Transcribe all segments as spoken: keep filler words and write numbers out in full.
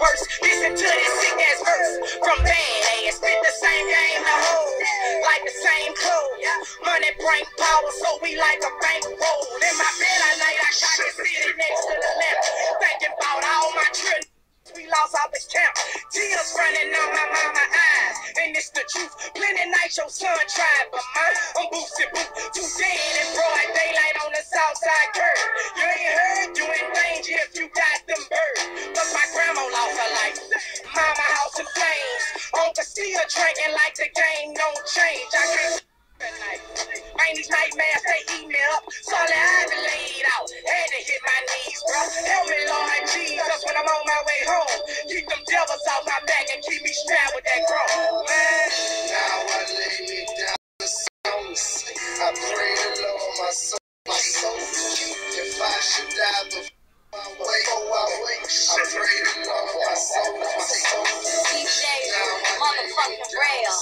worse. Listen to this sick ass verse from Badass. Spit the same game the whole, like the same clothes. Money bring power, so we like a bankroll. In my bed at night, I got the city next to the left, thinking about all my children we lost out the camp. Tears running on my mama eyes, and it's the truth. Plenty nights your son tried, but mine, I'm boosted boot. Too dead in broad daylight on the south side curve. You ain't heard, you in danger if you got them birds. But my grandma lost her life. Mama house in flames. Uncle still drinking like the game don't change. I can't ain't these nightmares, they eat me up. Sorry, I been laid out. Had to hit my knees, bro. Help me, Lord Jesus, when I'm on my way home. Keep them devils off my back and keep me strapped with that cross. Man. Now I lay me down to sleep. I pray the Lord my soul, my soul. If I should die before I wake, oh I wake. I pray the Lord my soul, my soul. D J, motherfucking real.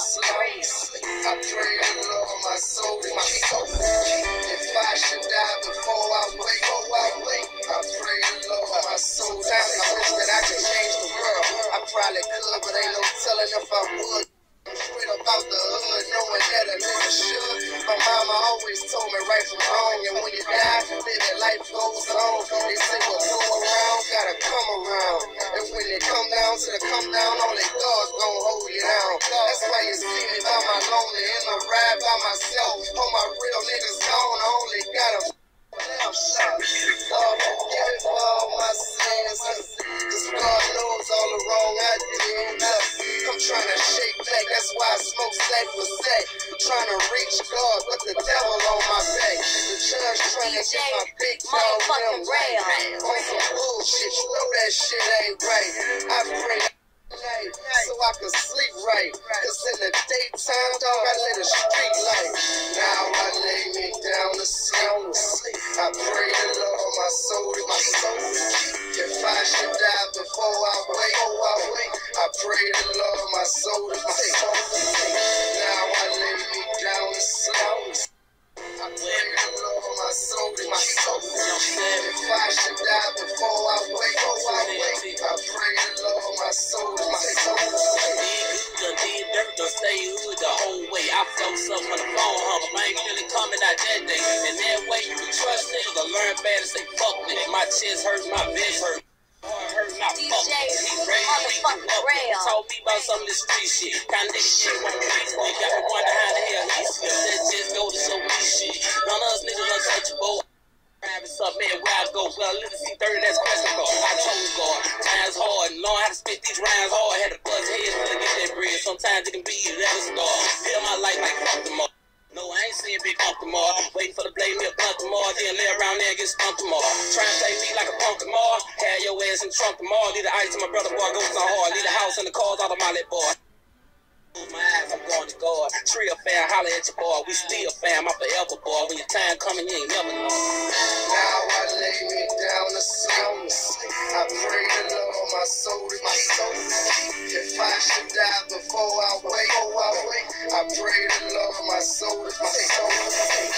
I pray the Lord my soul, my soul. If I should die before I wake, oh I wake. I pray the Lord my soul. Times I wish that I could change the world. I probably could, but ain't no telling if I would. I'm straight about the hood, knowing that a nigga should. My mama always told me right from wrong, and when you die, baby, life goes on. They say what go around, gotta come around. And when they come down to the come down, only God's gonna hold you down. That's why you see me by my lonely, in the ride by myself. All my real niggas gone, I only got a damn shot. Lord, forgive me for all my sins, cause God knows all the wrong I did. I'm trying to shake back, that's why I smoke sack for sack. Trying to reach God, but the devil on my back. The judge trying to get my big dog them right. On some bullshit, you know that shit ain't right. I pray night so I can sleep right. Cause in the daytime, dog, I let a street light. Now I lay me down to sleep. I pray the Lord my soul, my soul. If I should die before I wake, oh I wake. I pray the Lord my soul, my soul. Now I lay me down to sleep. I pray the Lord my soul, my soul. If I should die before I wake, oh I wake. I pray the Lord my soul, my soul. Done did dirt, done stay hood the whole way. I felt something on the phone, huh? But I ain't really coming out that day. And that way you can trust niggas. I learned bad and say fuck niggas. My chest hurt, my vest hurt. Hurt, not D fuck J, motherfucking real. Told me about some of this street shit. Kind of nigga shit won't please me. Got me wondering how the hell he slipped. That just go to show me shit. None of us niggas untouchable. Having something, man, where I go. Well, let me see thirty, that's question go. I chose God. Times hard. Learn how to spit these rhymes hard. Had to buzz heads when I get that bread. Sometimes it can be a level star. Feel my life like fuck them all. No, I ain't seeing big pump tomorrow. Waiting for the blame me a blunt tomorrow. Then lay around there and get stumped tomorrow. Try and play me like a punk tomorrow. Have your ass in the trunk tomorrow. Leave the ice to my brother boy, go so hard. Leave the house and the cars out of my lit boy. My eyes, I'm going to God. Trio fam, holler at your boy. We still fam, I'm forever boy. When your time coming, you ain't never know. Now I lay me down to sleep. I pray the Lord my soul, my soul. If I should die before I wake, oh I wake. I pray the Lord my soul, my soul.